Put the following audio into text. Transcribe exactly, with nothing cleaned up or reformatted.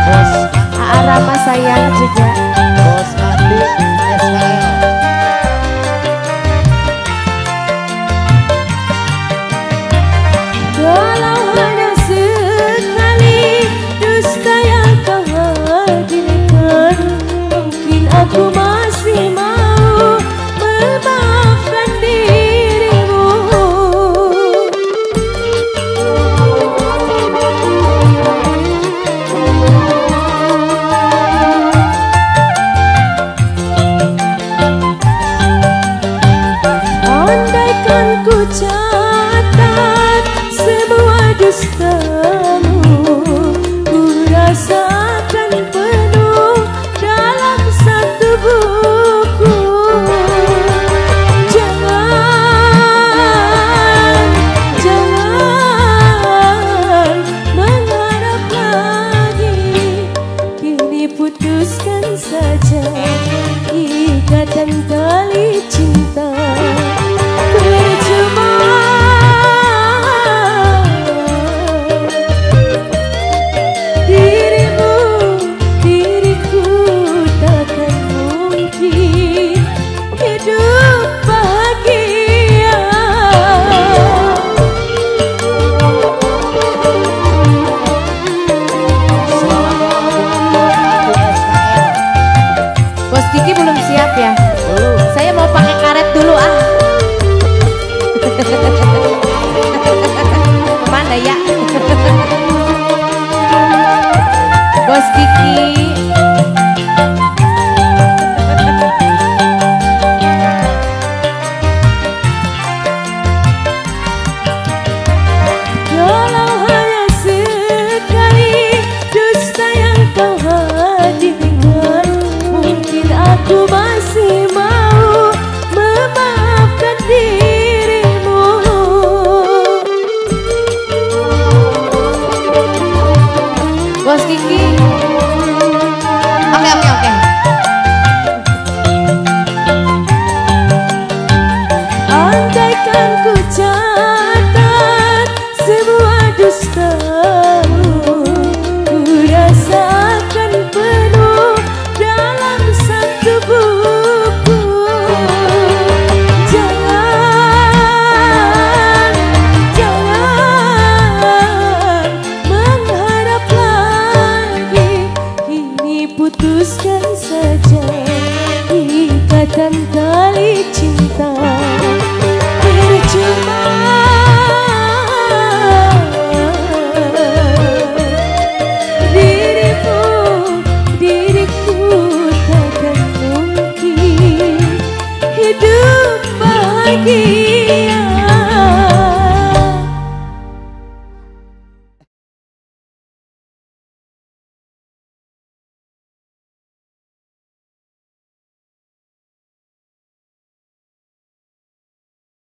Bos Rama sayang juga. Bos Adi S K L. Walau hanya sekali dusta yang kau hadirkan, mungkin aku masih mau memaafkan dirimu. Andaikan ku catat semua dustamu, ku rasakan penuh dalam satu buku. Jangan, jangan mengharap lagi, kini putuskan saja ikatan tali cinta. Percuma dirimu, diriku takkan mungkin hidup bahagia. Bos Kiki belum siap ya? Belum. Saya mau pakai karet dulu ah. Kemana ya? Bos Kiki. Kalau hanya sekali dusta yang kau hadirkan, mungkin aku masih mau memaafkan dirimu. Bos Kiki. Oke oke oke. Andaikan ku catat semua dustamu, ku rasakan penuh dalam satu buku. Jangan, jangan mengharap lagi, kini putuskan saja